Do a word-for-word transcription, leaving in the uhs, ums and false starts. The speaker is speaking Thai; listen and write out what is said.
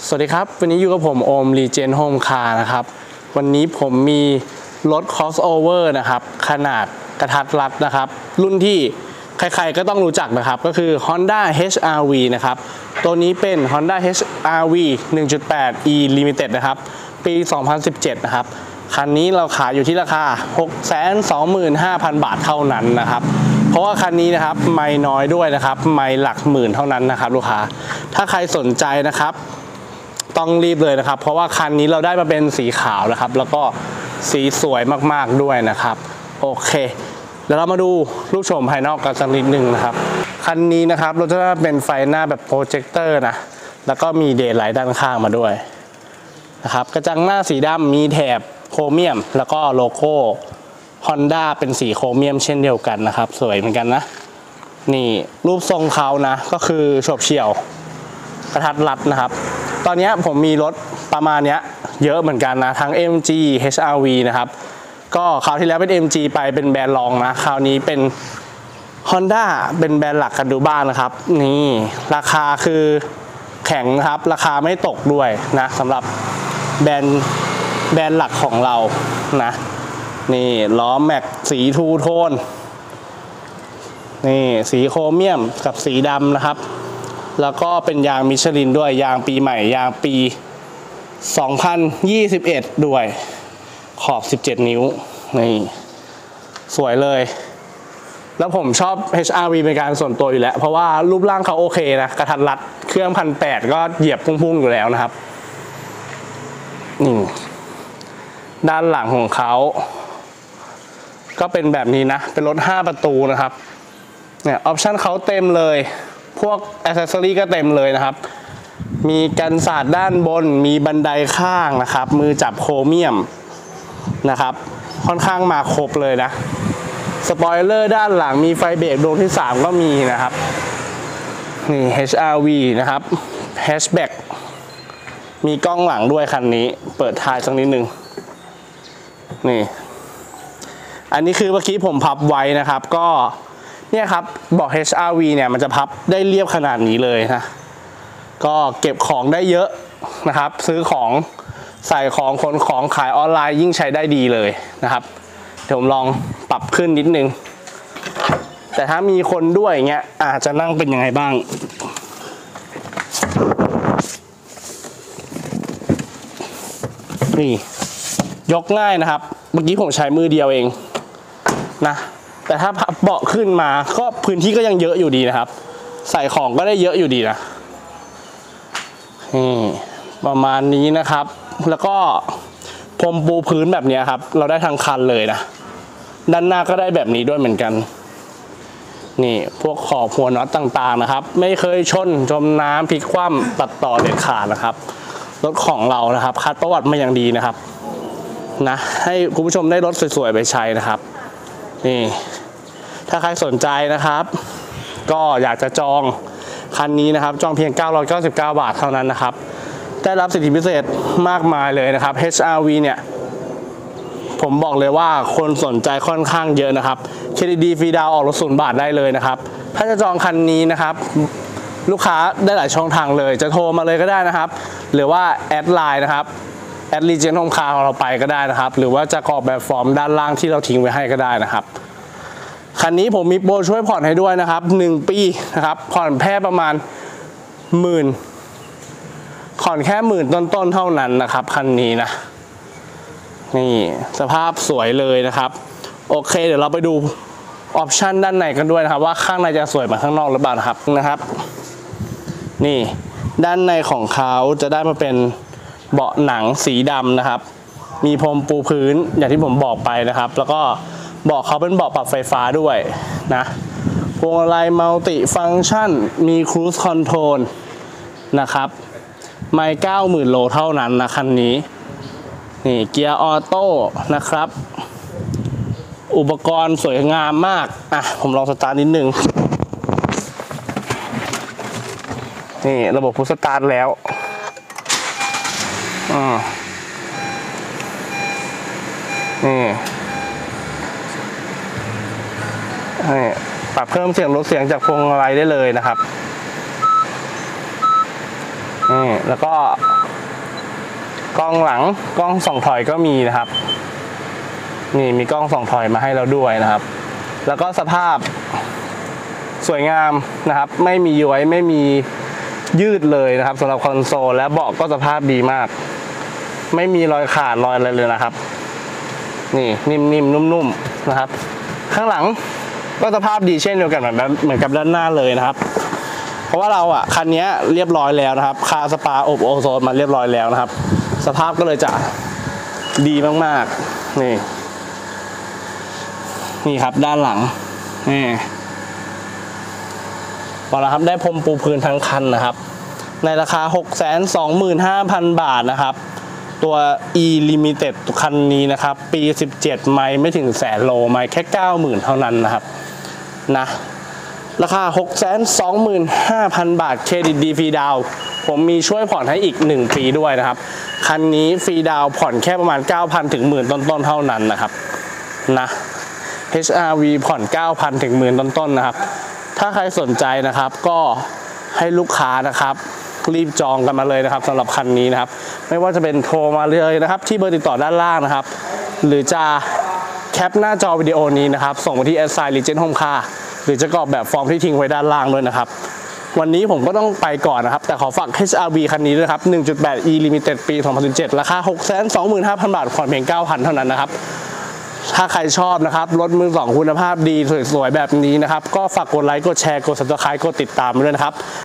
สวัสดีครับวันนี้อยู่กับผมโอมรีเจนโฮมคาร์นะครับวันนี้ผมมีรถ crossover นะครับขนาดกระทัดรัดนะครับรุ่นที่ใครๆก็ต้องรู้จักนะครับก็คือ Honda เอช อาร์ วี นะครับตัวนี้เป็น Honda เอช อาร์ วี หนึ่งจุดแปด E Limited นะครับปีสองพันสิบเจ็ดนะครับคันนี้เราขายอยู่ที่ราคา หกแสนสองหมื่นห้าพัน บาทเท่านั้นนะครับเพราะว่าคันนี้นะครับไม่น้อยด้วยนะครับไม่หลักหมื่นเท่านั้นนะครับลูกค้าถ้าใครสนใจนะครับต้องรีบเลยนะครับเพราะว่าคันนี้เราได้มาเป็นสีขาวนะครับแล้วก็สีสวยมากๆด้วยนะครับโอเคเดี๋ยวเรามาดูรูปโฉมภายนอกกันสักนิดนึงนะครับคันนี้นะครับเราจะเป็นไฟหน้าแบบโปรเจคเตอร์นะแล้วก็มีเดย์ไลท์ด้านข้างมาด้วยนะครับกระจังหน้าสีดำมีแถบโครเมียมแล้วก็โลโก้ Honda เป็นสีโครเมียมเช่นเดียวกันนะครับสวยเหมือนกันนะนี่รูปทรงเขานะก็คือโฉบเฉี่ยวกระทัดรัดนะครับตอนนี้ผมมีรถประมาณนี้เยอะเหมือนกันนะทั้ง เอ็ม จี เอช อาร์ วี นะครับก็คราวที่แล้วเป็น เอ็ม จี ไปเป็นแบรนด์รองนะคราวนี้เป็น Honda เป็นแบรนด์หลักกันดูบ้างนะครับนี่ราคาคือแข็งครับราคาไม่ตกด้วยนะสำหรับแบรนด์แบรนด์หลักของเรานะนี่ล้อแม็กสีทูโทนนี่สีโครเมียมกับสีดำนะครับแล้วก็เป็นยางมิชลินด้วยยางปีใหม่ยางปีสองพันยี่สิบเอ็ดด้วยขอบสิบเจ็ดนิ้วนี่สวยเลยแล้วผมชอบ เอช อาร์ วี เป็นการส่วนตัวอยู่แล้วเพราะว่ารูปร่างเขาโอเคนะกระทัดรัดเครื่องพันแปดก็เหยียบพุ่งๆอยู่แล้วนะครับนี่ด้านหลังของเขาก็เป็นแบบนี้นะเป็นรถห้าประตูนะครับเนี่ยออปชั่นเขาเต็มเลยพวกแอคเซสซอรี่ก็เต็มเลยนะครับมีกันศาสตร์ด้านบนมีบันไดข้างนะครับมือจับโครเมียมนะครับค่อนข้างมาครบเลยนะสปอยเลอร์ด้านหลังมีไฟเบรกดวงที่สามก็มีนะครับนี่ เอช อาร์ วี นะครับแฮชแบ็กมีกล้องหลังด้วยคันนี้เปิดท้ายสักนิดนึงนี่อันนี้คือเมื่อกี้ผมพับไว้นะครับก็เนี่ยครับเบาะ เอช อาร์ วี เนี่ยมันจะพับได้เรียบขนาดนี้เลยนะก็เก็บของได้เยอะนะครับซื้อของใส่ของขนของขายออนไลน์ยิ่งใช้ได้ดีเลยนะครับเดี๋ยวผมลองปรับขึ้นนิดนึงแต่ถ้ามีคนด้วยเงี้ยอาจจะนั่งเป็นยังไงบ้างนี่ยกง่ายนะครับเมื่อกี้ผมใช้มือเดียวเองนะแต่ถ้าพับเบาะขึ้นมาก็พื้นที่ก็ยังเยอะอยู่ดีนะครับใส่ของก็ได้เยอะอยู่ดีนะนี่ประมาณนี้นะครับแล้วก็พรมปูพื้นแบบนี้ครับเราได้ทั้งคันเลยนะด้านหน้าก็ได้แบบนี้ด้วยเหมือนกันนี่พวกขอบหัวน็อตต่างๆนะครับไม่เคยชนจมน้ำพลิกคว่ำตัดต่อเด็ดขาดนะครับรถของเรานะครับคัดประวัติมาอย่างดีนะครับนะให้คุณผู้ชมได้รถสวยๆไปใช้นะครับนี่ถ้าใครสนใจนะครับก็อยากจะจองคันนี้นะครับจองเพียงเก้าร้อยเก้าสิบเก้าบาทเท่านั้นนะครับได้รับสิทธิพิเศษมากมายเลยนะครับ เอช อาร์ วี เนี่ยผมบอกเลยว่าคนสนใจค่อนข้างเยอะนะครับ เครดิต ดี ฟรีดาวน์ออกรถศูนย์บาทได้เลยนะครับถ้าจะจองคันนี้นะครับลูกค้าได้หลายช่องทางเลยจะโทรมาเลยก็ได้นะครับหรือว่าแอดไลน์นะครับแอดรีเจนโฮมคาร์ของเราไปก็ได้นะครับหรือว่าจะกรอกแบบฟอร์มด้านล่างที่เราทิ้งไว้ให้ก็ได้นะครับคันนี้ผมมีโปรช่วยผ่อนให้ด้วยนะครับหนึ่งปีนะครับผ่อนแค่ประมาณหมื่นผ่อนแค่หมื่นต้นๆเท่านั้นนะครับคันนี้นะนี่สภาพสวยเลยนะครับโอเคเดี๋ยวเราไปดูออปชันด้านในกันด้วยนะครับว่าข้างในจะสวยเหมือนข้างนอกหรือเปล่านะครับนะครับนี่ด้านในของเขาจะได้มาเป็นเบาะหนังสีดำนะครับมีพรมปูพื้นอย่างที่ผมบอกไปนะครับแล้วก็เบาะเขาเป็นเบาะปรับไฟฟ้าด้วยนะพวงมาลัยมัลติฟังก์ชันมีครูซคอนโทรลนะครับไม่เก้าหมื่นโลเท่านั้นนะคันนี้นี่เกียร์ออโต้นะครับอุปกรณ์สวยงามมากอ่ะผมลองสตาร์ทนิดนึงนี่ระบบพุชสตาร์ทแล้วอ่านี่นี่ปรับเพิ่มเสียงลดเสียงจากพวงมาลัยได้เลยนะครับนี่แล้วก็กล้องหลังกล้องส่องถอยก็มีนะครับนี่มีกล้องส่องถอยมาให้เราด้วยนะครับแล้วก็สภาพสวยงามนะครับไม่มีย้วยไม่มียืดเลยนะครับสำหรับคอนโซลและเบาะก็สภาพดีมากไม่มีรอยขาดรอยอะไรเลยนะครับนี่นิ่มๆนุ่มๆนะครับข้างหลังก็สภาพดีเช่นเดียวกันเหมือนเหมือนกับด้านหน้าเลยนะครับเพราะว่าเราอ่ะคันนี้เรียบร้อยแล้วนะครับคาสปาอบโอโซนมาเรียบร้อยแล้วนะครับสภาพก็เลยจะดีมากๆนี่นี่ครับด้านหลังนี่บอกแล้วครับได้พรมปูพื้นทั้งคันนะครับในราคา หกแสนสองหมื่นห้าพัน บาทนะครับตัว E Limited คันนี้นะครับปีสิบเจ็ดไมล์ไม่ถึงแสนโลไมล์แค่ เก้าหมื่น เท่านั้นนะครับนะราคา หกแสนสองหมื่นห้าพัน บาทเครดิตดีฟรีดาวผมมีช่วยผ่อนให้อีกหนึ่งปีด้วยนะครับคันนี้ฟรีดาวผ่อนแค่ประมาณ เก้าพัน ถึงหมื่นต้นๆเท่านั้นนะครับนะ เอช อาร์ วี ผ่อน เก้าพัน ถึงหมื่นต้นๆนะครับถ้าใครสนใจนะครับก็ให้ลูกค้านะครับรีบจองกันมาเลยนะครับสำหรับคันนี้นะครับไม่ว่าจะเป็นโทรมาเลยนะครับที่เบอร์ติดต่อด้านล่างนะครับหรือจะแคปหน้าจอวิดีโอนี้นะครับส่งมาที่ แอท ไซน์ Legend Home Car หรือจะกรอกแบบฟอร์มที่ทิ้งไว้ด้านล่างด้วยนะครับวันนี้ผมก็ต้องไปก่อนนะครับแต่ขอฝาก เอช อาร์ วี คันนี้ด้วยครับ หนึ่งจุดแปด E Limited ปี สองพันสิบเจ็ด ราคา หกแสนสองหมื่นห้าพัน บาทผ่อนเพียง เก้าพัน เท่านั้นนะครับถ้าใครชอบนะครับรถมือสองคุณภาพดีสวยๆแบบนี้นะครับก็ฝากกดไลค์กดแชร์กด ซับสไครบ์ กดติดตามด้วยนะครับ